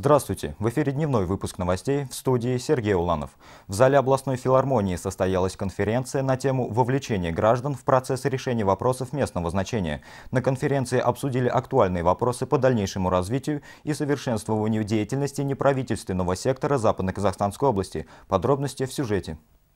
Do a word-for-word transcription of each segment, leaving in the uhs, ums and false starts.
Здравствуйте! В эфире дневной выпуск новостей, в студии Сергей Уланов. В зале областной филармонии состоялась конференция на тему вовлечения граждан в процесс решения вопросов местного значения. На конференции обсудили актуальные вопросы по дальнейшему развитию и совершенствованию деятельности неправительственного сектора Западно-Казахстанской области. Подробности в сюжете.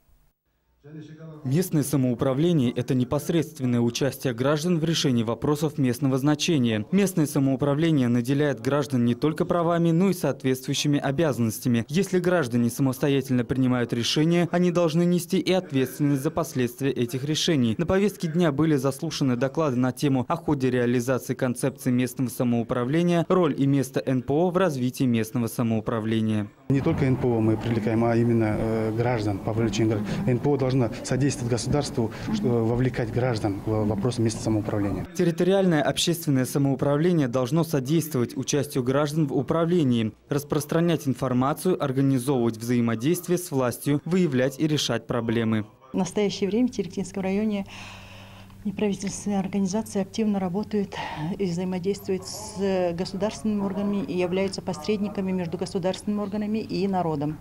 Местное самоуправление – это непосредственное участие граждан в решении вопросов местного значения. Местное самоуправление наделяет граждан не только правами, но и соответствующими обязанностями. Если граждане самостоятельно принимают решения, они должны нести и ответственность за последствия этих решений. На повестке дня были заслушаны доклады на тему о ходе реализации концепции местного самоуправления, роль и место эн пэ о в развитии местного самоуправления. Не только эн пэ о мы привлекаем, а именно э, граждан по вовлечению. эн пэ о должна содействовать государству, что, вовлекать граждан в вопросы местного самоуправления. Территориальное общественное самоуправление должно содействовать участию граждан в управлении, распространять информацию, организовывать взаимодействие с властью, выявлять и решать проблемы. В настоящее время в Теректинском районе неправительственные организации активно работают и взаимодействуют с государственными органами и являются посредниками между государственными органами и народом.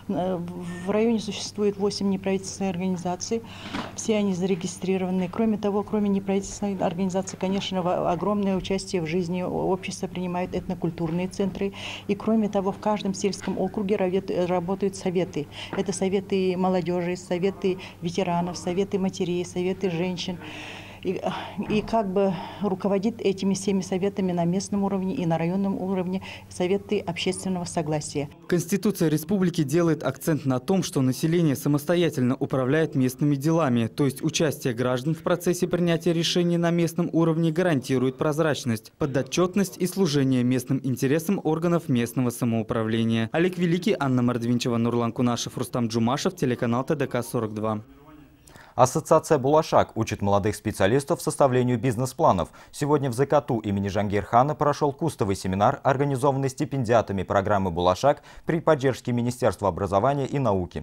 В районе существует восемь неправительственных организаций, все они зарегистрированы. Кроме того, кроме неправительственных организаций, конечно, огромное участие в жизни общества принимают этнокультурные центры. И кроме того, в каждом сельском округе работают советы. Это советы молодежи, советы ветеранов, советы матерей, советы женщин. И, и как бы руководит этими всеми советами на местном уровне и на районном уровне советы общественного согласия. Конституция республики делает акцент на том, что население самостоятельно управляет местными делами, то есть участие граждан в процессе принятия решений на местном уровне гарантирует прозрачность, подотчетность и служение местным интересам органов местного самоуправления. Олег Великий, Анна Мордвинчева, Нурлан Кунашев, Рустам Джумашев, телеканал тэ дэ ка сорок два. Ассоциация «Булашак» учит молодых специалистов составлению бизнес-планов. Сегодня в зэ ка ту имени Жангирхана прошел кустовый семинар, организованный стипендиатами программы «Булашак» при поддержке Министерства образования и науки.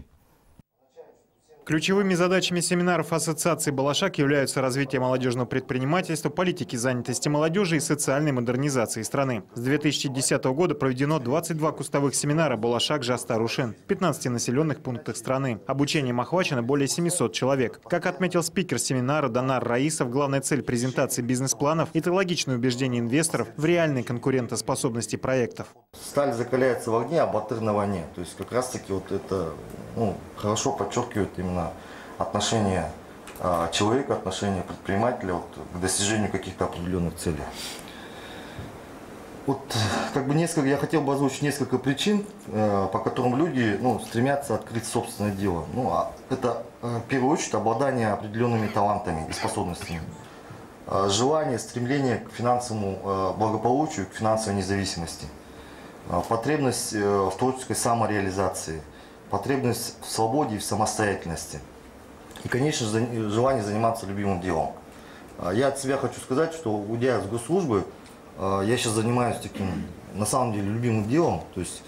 Ключевыми задачами семинаров Ассоциации «Булашак» являются развитие молодежного предпринимательства, политики занятости молодежи и социальной модернизации страны. С две тысячи десятого года проведено двадцать два кустовых семинара «Булашак Жастарушин» в пятнадцати населенных пунктах страны. Обучением охвачено более семисот человек. Как отметил спикер семинара Данар Раисов, главная цель презентации бизнес-планов – это логичное убеждение инвесторов в реальной конкурентоспособности проектов. Сталь закаляется в огне, а батыр на войне. То есть как раз-таки вот это ну, хорошо подчеркивает именно отношение э, человека, отношение предпринимателя вот, к достижению каких-то определенных целей. Вот как бы несколько, я хотел бы озвучить несколько причин, э, по которым люди ну, стремятся открыть собственное дело. Ну, а это э, в первую очередь обладание определенными талантами и способностями. Э, желание, стремление к финансовому э, благополучию, к финансовой независимости. Э, потребность э, в творческой самореализации. Потребность в свободе и в самостоятельности. И, конечно же, желание заниматься любимым делом. Я от себя хочу сказать, что, уйдя с госслужбы, я сейчас занимаюсь таким, на самом деле, любимым делом. То есть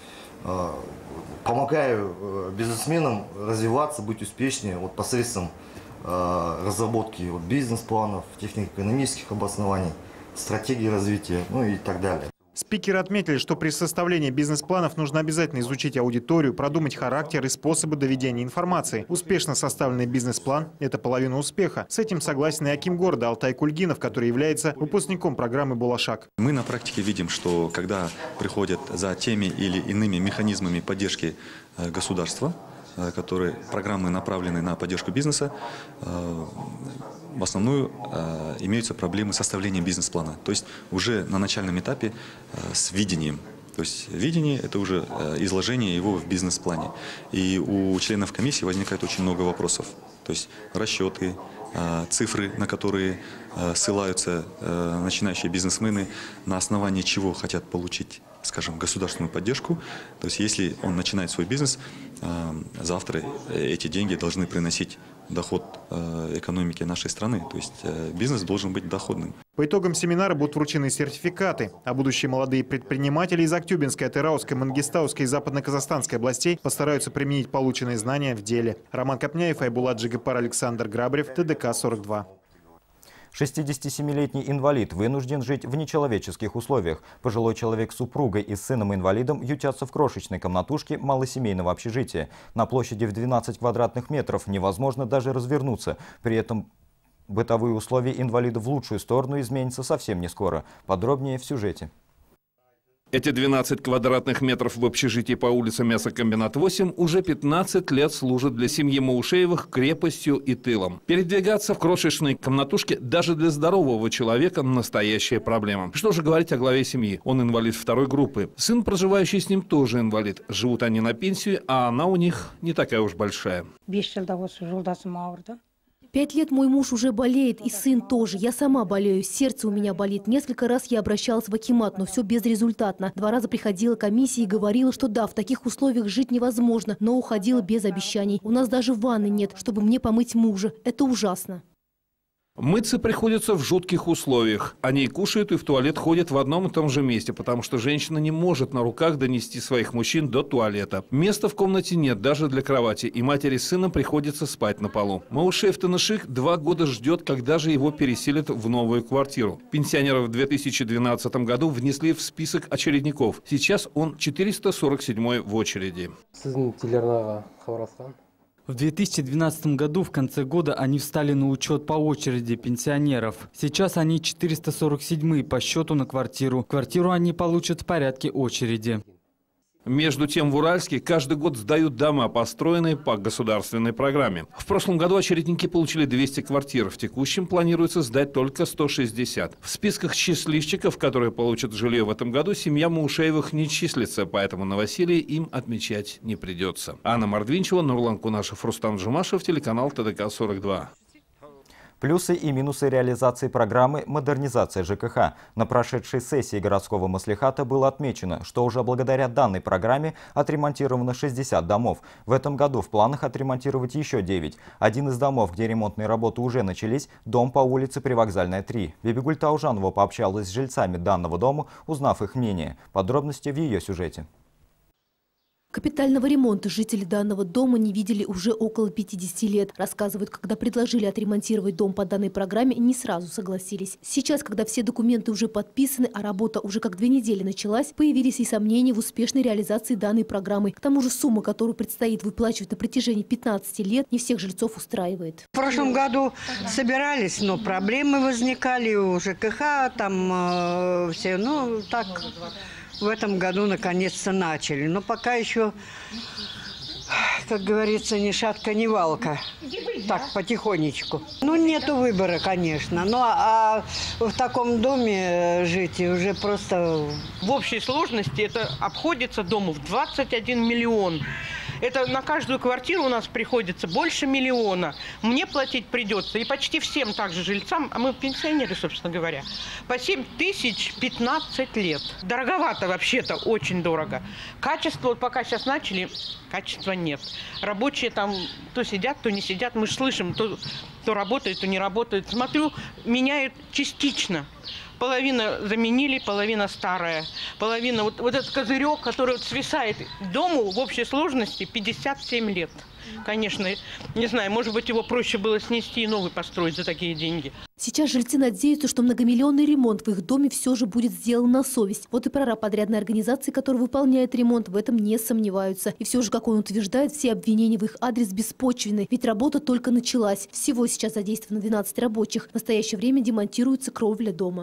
помогаю бизнесменам развиваться, быть успешнее вот, посредством разработки вот, бизнес-планов, технико-экономических обоснований, стратегии развития, ну и так далее. Спикеры отметили, что при составлении бизнес-планов нужно обязательно изучить аудиторию, продумать характер и способы доведения информации. Успешно составленный бизнес-план – это половина успеха. С этим согласен и аким города Алтай Кульгинов, который является выпускником программы «Булашак». Мы на практике видим, что когда приходят за теми или иными механизмами поддержки государства, которые программы направлены на поддержку бизнеса, в основную э, имеются проблемы составления бизнес-плана. То есть уже на начальном этапе э, с видением. То есть видение – это уже э, изложение его в бизнес-плане. И у членов комиссии возникает очень много вопросов. То есть расчеты, э, цифры, на которые э, ссылаются э, начинающие бизнесмены, на основании чего хотят получить, скажем, государственную поддержку. То есть если он начинает свой бизнес, э, завтра эти деньги должны приносить доход э, экономики нашей страны. То есть э, бизнес должен быть доходным. По итогам семинара будут вручены сертификаты, а будущие молодые предприниматели из Актюбинской, Атырауской, Мангистауской и Западно-Казахстанской областей постараются применить полученные знания в деле. Роман Копняев, Айбулат Джигапар, Александр Грабрев, тэ дэ ка сорок два. шестидесятисемилетний инвалид вынужден жить в нечеловеческих условиях. Пожилой человек с супругой и с сыном-инвалидом ютятся в крошечной комнатушке малосемейного общежития. На площади в двенадцать квадратных метров невозможно даже развернуться. При этом бытовые условия инвалида в лучшую сторону изменятся совсем не скоро. Подробнее в сюжете. Эти двенадцать квадратных метров в общежитии по улице Мясокомбинат восемь уже пятнадцать лет служат для семьи Маушеевых крепостью и тылом. Передвигаться в крошечной комнатушке даже для здорового человека настоящая проблема. Что же говорить о главе семьи? Он инвалид второй группы. Сын, проживающий с ним, тоже инвалид. Живут они на пенсию, а она у них не такая уж большая. Пять лет мой муж уже болеет, и сын тоже. Я сама болею, сердце у меня болит. Несколько раз я обращалась в акимат, но все безрезультатно. Два раза приходила комиссия и говорила, что да, в таких условиях жить невозможно, но уходила без обещаний. У нас даже ванны нет, чтобы мне помыть мужа. Это ужасно. Мыться приходится в жутких условиях. Они и кушают, и в туалет ходят в одном и том же месте, потому что женщина не может на руках донести своих мужчин до туалета. Места в комнате нет даже для кровати, и матери с сыном приходится спать на полу. Маушеев Таныших два года ждет, когда же его переселят в новую квартиру. Пенсионеров в две тысячи двенадцатом году внесли в список очередников. Сейчас он четыреста сорок седьмой в очереди. В две тысячи двенадцатом году в конце года они встали на учет по очереди пенсионеров. Сейчас они четыреста сорок седьмые по счету на квартиру. Квартиру они получат в порядке очереди. Между тем в Уральске каждый год сдают дома, построенные по государственной программе. В прошлом году очередники получили двести квартир. В текущем планируется сдать только сто шестьдесят. В списках счастливчиков, которые получат жилье в этом году, семья Маушеевых не числится, поэтому новоселье им отмечать не придется. Анна Мордвинчева, Нурлан Кунашев, Рустам Джумашев, телеканал ТДК сорок два. Плюсы и минусы реализации программы «Модернизация ЖКХ». На прошедшей сессии городского маслихата было отмечено, что уже благодаря данной программе отремонтировано шестьдесят домов. В этом году в планах отремонтировать еще девять. Один из домов, где ремонтные работы уже начались, дом по улице Привокзальная, три. Бибигуль Таужанова пообщалась с жильцами данного дома, узнав их мнение. Подробности в ее сюжете. Капитального ремонта жители данного дома не видели уже около пятидесяти лет. Рассказывают, когда предложили отремонтировать дом по данной программе, не сразу согласились. Сейчас, когда все документы уже подписаны, а работа уже как две недели началась, появились и сомнения в успешной реализации данной программы. К тому же сумма, которую предстоит выплачивать на протяжении пятнадцати лет, не всех жильцов устраивает. В прошлом году собирались, но проблемы возникали у ЖКХ, там э, все, ну так... В этом году наконец-то начали. Но пока еще, как говорится, ни шатка, ни валка. Так, потихонечку. Ну, нету выбора, конечно. Ну, а в таком доме жить уже просто... В общей сложности это обходится дому в двадцать один миллион. Это на каждую квартиру у нас приходится больше миллиона. Мне платить придется, и почти всем также жильцам, а мы пенсионеры, собственно говоря, по семь тысяч пятнадцать лет. Дороговато вообще-то, очень дорого. Качество, вот пока сейчас начали, качества нет. Рабочие там то сидят, то не сидят. Мы же слышим, то, то работают, то не работают. Смотрю, меняют частично. Половина заменили, половина старая. Половина, вот, вот этот козырек, который вот свисает дому в общей сложности пятьдесят семь лет. Конечно, не знаю, может быть, его проще было снести и новый построить за такие деньги. Сейчас жильцы надеются, что многомиллионный ремонт в их доме все же будет сделан на совесть. Вот и прораб подрядной организации, которая выполняет ремонт, в этом не сомневаются. И все же, как он утверждает, все обвинения в их адрес беспочвенны. Ведь работа только началась. Всего сейчас задействовано двенадцать рабочих. В настоящее время демонтируется кровля дома.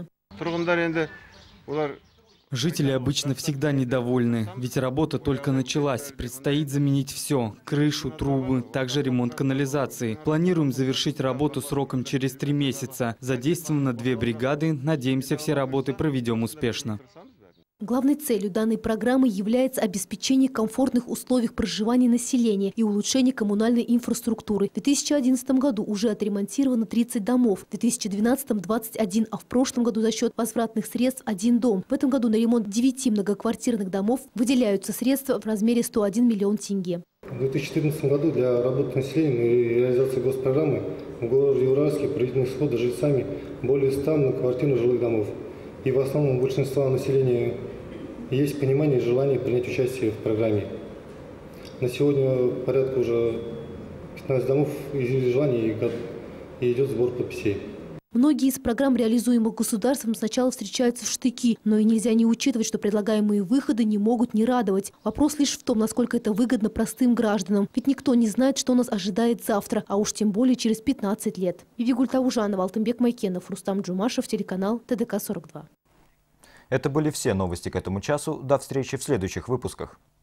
Жители обычно всегда недовольны, ведь работа только началась. Предстоит заменить все – крышу, трубы, также ремонт канализации. Планируем завершить работу сроком через три месяца. Задействовано две бригады, надеемся, все работы проведем успешно. Главной целью данной программы является обеспечение комфортных условий проживания населения и улучшение коммунальной инфраструктуры. В две тысячи одиннадцатом году уже отремонтировано тридцать домов, в две тысячи двенадцатом – двадцать один, а в прошлом году за счет возвратных средств один дом. В этом году на ремонт девяти многоквартирных домов выделяются средства в размере сто один миллион тенге. В две тысячи четырнадцатом году для работы населения и реализации госпрограммы в городе Уральске проведены сходы жильцами более ста многоквартирных жилых домов. И в основном у большинства населения есть понимание и желание принять участие в программе. На сегодня порядка уже пятнадцати домов изъявили желание и идет сбор подписей. Многие из программ, реализуемых государством, сначала встречаются в штыки, но и нельзя не учитывать, что предлагаемые выходы не могут не радовать. Вопрос лишь в том, насколько это выгодно простым гражданам. Ведь никто не знает, что нас ожидает завтра, а уж тем более через пятнадцать лет. Вивигуль Таужанова, Алтынбек Майкенов, Рустам Джумашев, телеканал Тэ Дэ Ка сорок два. Это были все новости к этому часу. До встречи в следующих выпусках.